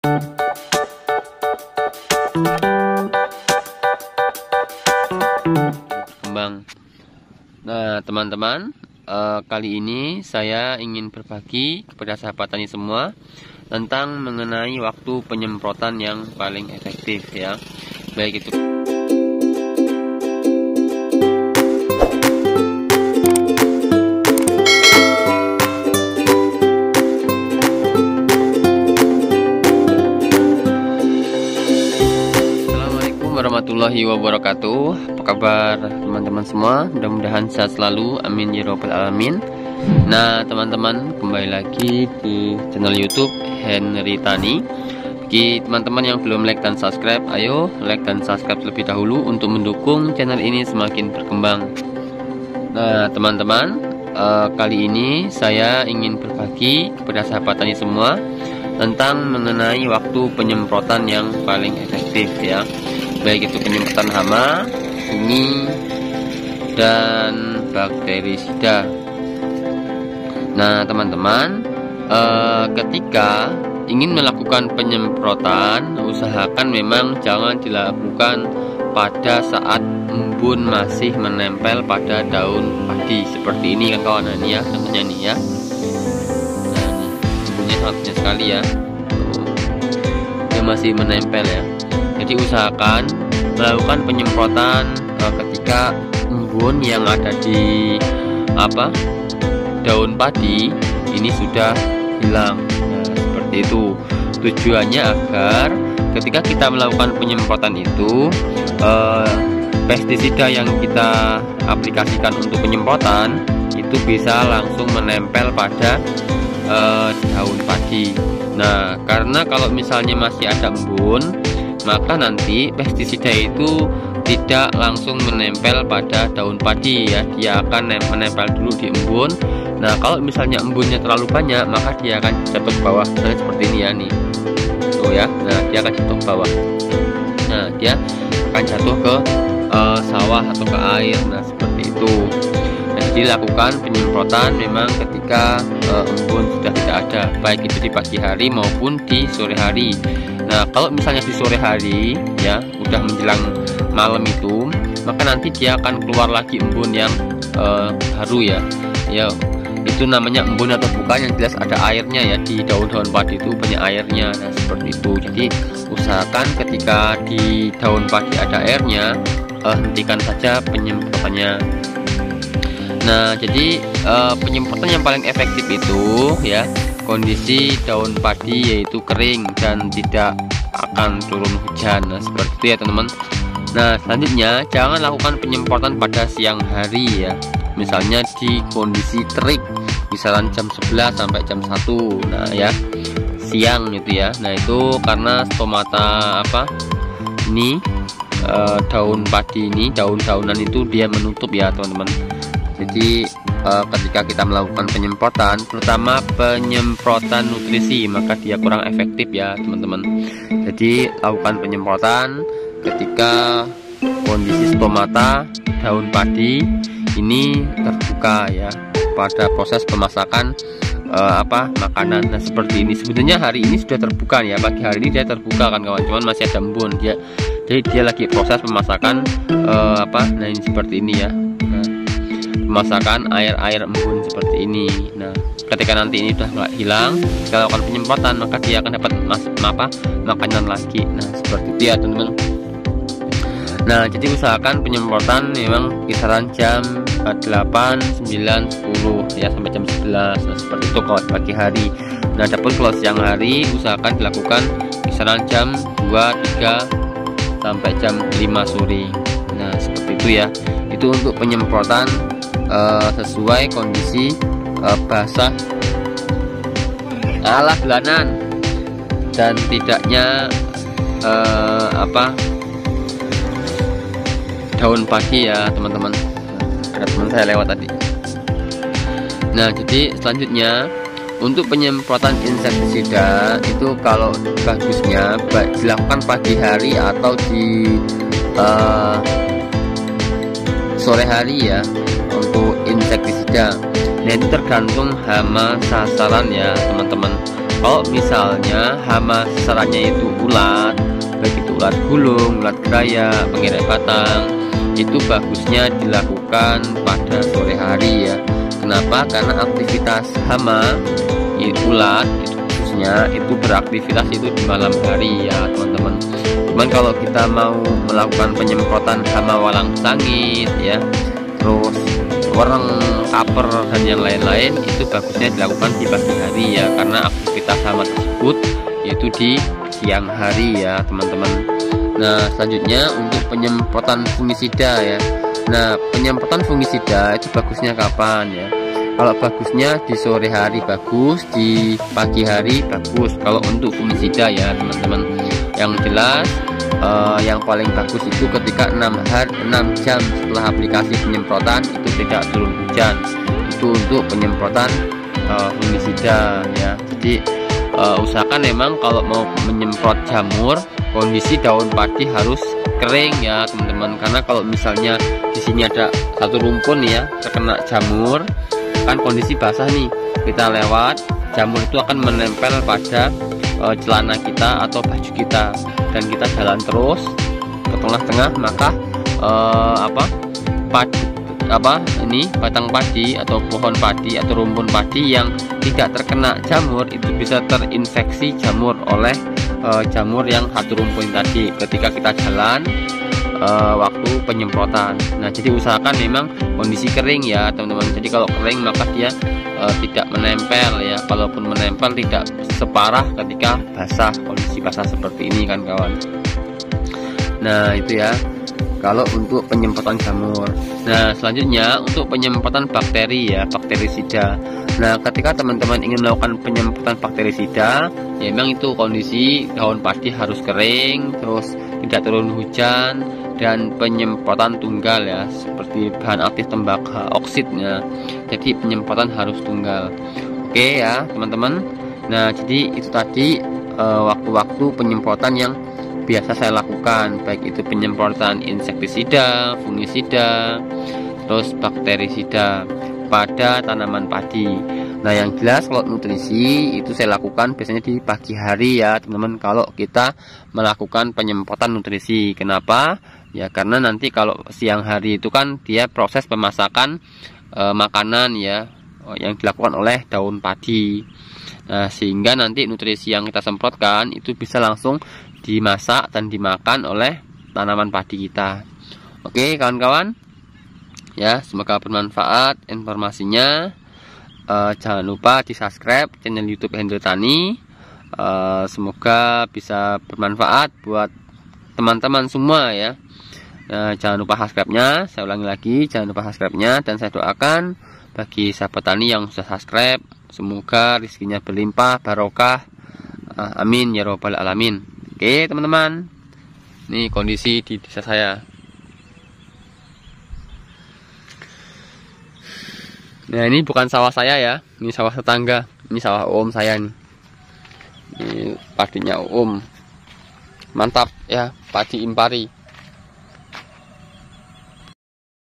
Kembang. Nah teman-teman, kali ini saya ingin berbagi kepada sahabat tani semua tentang mengenai waktu penyemprotan yang paling efektif ya, baik itu warahmatullahi wabarakatuh. Apa kabar teman-teman semua? Mudah-mudahan sehat selalu, amin ya robbal alamin. Nah teman-teman, kembali lagi di channel YouTube Henry Tani. Bagi teman-teman yang belum like dan subscribe, ayo like dan subscribe terlebih dahulu untuk mendukung channel ini semakin berkembang. Nah teman-teman, kali ini saya ingin berbagi kepada sahabat tani semua tentang mengenai waktu penyemprotan yang paling efektif ya, baik itu penyemprotan hama, fungi, dan bakterisida. Nah teman-teman, ketika ingin melakukan penyemprotan, usahakan memang jangan dilakukan pada saat embun masih menempel pada daun padi seperti ini kan kawan. Nah, ini ya contohnya nih ya. Nah ini embunnya sangat banyak sekali ya, dia masih menempel ya. Jadi usahakan melakukan penyemprotan ketika embun yang ada di daun padi ini sudah hilang. Nah, seperti itu. Tujuannya agar ketika kita melakukan penyemprotan itu pestisida yang kita aplikasikan untuk penyemprotan itu bisa langsung menempel pada daun padi. Nah, karena kalau misalnya masih ada embun, maka nanti pestisida itu tidak langsung menempel pada daun padi ya, dia akan menempel dulu di embun. Nah kalau misalnya embunnya terlalu banyak, maka dia akan jatuh ke bawah. Misalnya seperti ini ya nih, tuh ya. Nah dia akan jatuh ke bawah. Nah dia akan jatuh ke sawah atau ke air. Nah seperti itu. Nah, jadi lakukan penyemprotan memang ketika embun sudah tidak ada, baik itu di pagi hari maupun di sore hari. Nah kalau misalnya di sore hari ya, udah menjelang malam itu, maka nanti dia akan keluar lagi embun yang baru ya. Ya itu namanya embun atau bukan, yang jelas ada airnya ya, di daun-daun padi itu banyak airnya. Nah seperti itu. Jadi usahakan ketika di daun padi ada airnya, hentikan saja penyemprotannya. Nah jadi penyemprotan yang paling efektif itu ya kondisi daun padi yaitu kering dan tidak akan turun hujan. Nah seperti itu ya teman-teman. Nah selanjutnya jangan lakukan penyemprotan pada siang hari ya, misalnya di kondisi terik, misalnya jam 11 sampai jam 1. Nah ya siang itu ya. Nah itu karena stomata ini daun padi ini, daun-daunan itu dia menutup ya teman-teman. Jadi ketika kita melakukan penyemprotan, terutama penyemprotan nutrisi, maka dia kurang efektif ya teman-teman. Jadi lakukan penyemprotan ketika kondisi stomata daun padi ini terbuka ya, pada proses pemasakan makanan. Nah seperti ini. Sebenarnya hari ini sudah terbuka ya, pagi hari ini dia terbuka kan kawan, cuman masih ada embun dia. Jadi dia lagi proses pemasakan nah ini seperti ini ya. Nah, pemasakan air embun seperti ini. Nah ketika nanti ini sudah hilang, kita lakukan penyemprotan, maka dia akan dapat makanan lagi. Nah seperti itu ya teman-teman. Nah jadi usahakan penyemprotan memang kisaran jam 8, 9, 10 ya, sampai jam 11. Nah seperti itu kalau pagi hari. Nah adapun kalau siang hari usahakan dilakukan kisaran jam 2, 3 sampai jam 5 sore. Nah seperti itu ya. Itu untuk penyemprotan sesuai kondisi basah ala belanan dan tidaknya daun padi ya teman-teman. Ada teman saya lewat tadi. Nah jadi selanjutnya untuk penyemprotan insektisida itu kalau bagusnya dilakukan pagi hari atau di sore hari ya untuk insektisida. Nah itu tergantung hama sasaran ya teman-teman. Kalau misalnya hama sasarannya itu ulat, baik itu ulat gulung, ulat geraya, pengerai batang, itu bagusnya dilakukan pada sore hari ya. Kenapa? Karena aktivitas hama ulat itu khususnya itu beraktivitas itu di malam hari ya teman-teman. Cuman kalau kita mau melakukan penyemprotan hama walang sangit ya, terus wereng, kaper dan yang lain-lain, itu bagusnya dilakukan di pagi hari ya, karena aktivitas hama tersebut yaitu di siang hari ya teman-teman. Nah selanjutnya untuk penyemprotan fungisida ya. Nah penyemprotan fungisida itu bagusnya kapan ya? Kalau bagusnya di sore hari bagus, di pagi hari bagus kalau untuk fungisida ya teman-teman. Yang jelas yang paling bagus itu ketika 6 jam setelah aplikasi penyemprotan itu tidak turun hujan. Itu untuk penyemprotan fungisida ya. Jadi usahakan memang kalau mau menyemprot jamur, kondisi daun padi harus kering ya teman-teman. Karena kalau misalnya di sini ada satu rumpun ya terkena jamur, kan kondisi basah nih, kita lewat, jamur itu akan menempel pada celana kita atau baju kita, dan kita jalan terus ke tengah-tengah, maka ini batang padi atau pohon padi atau rumpun padi yang tidak terkena jamur itu bisa terinfeksi jamur oleh jamur yang satu rumpun tadi ketika kita jalan waktu penyemprotan. Nah jadi usahakan memang kondisi kering ya teman-teman. Jadi kalau kering maka dia tidak menempel ya, kalaupun menempel tidak separah ketika basah, kondisi basah seperti ini kan kawan. Nah itu ya kalau untuk penyemprotan jamur. Nah selanjutnya untuk penyemprotan bakteri ya, bakterisida. Nah ketika teman-teman ingin melakukan penyemprotan bakterisida ya, memang itu kondisi daun padi harus kering, terus tidak turun hujan, dan penyemprotan tunggal ya, seperti bahan aktif tembakau oksidnya. Jadi penyemprotan harus tunggal. Oke ya teman-teman. Nah jadi itu tadi waktu-waktu penyemprotan yang biasa saya lakukan, baik itu penyemprotan insektisida, fungisida, terus bakterisida pada tanaman padi. Nah yang jelas kalau nutrisi itu saya lakukan biasanya di pagi hari ya teman-teman, kalau kita melakukan penyemprotan nutrisi. Kenapa? Ya karena nanti kalau siang hari itu kan dia proses pemasakan makanan ya yang dilakukan oleh daun padi. Nah sehingga nanti nutrisi yang kita semprotkan itu bisa langsung dimasak dan dimakan oleh tanaman padi kita. Oke kawan-kawan ya, semoga bermanfaat informasinya. Jangan lupa di subscribe channel YouTube Hendro Tani. Semoga bisa bermanfaat buat teman-teman semua ya. Jangan lupa subscribe-nya, saya ulangi lagi, jangan lupa subscribe-nya, dan saya doakan bagi sahabat tani yang sudah subscribe, semoga rezekinya berlimpah barokah, amin ya robbal alamin. Oke teman-teman, ini kondisi di desa saya. Nah ini bukan sawah saya ya, ini sawah tetangga, ini sawah om saya nih. Ini padinya om, mantap ya, padi impari.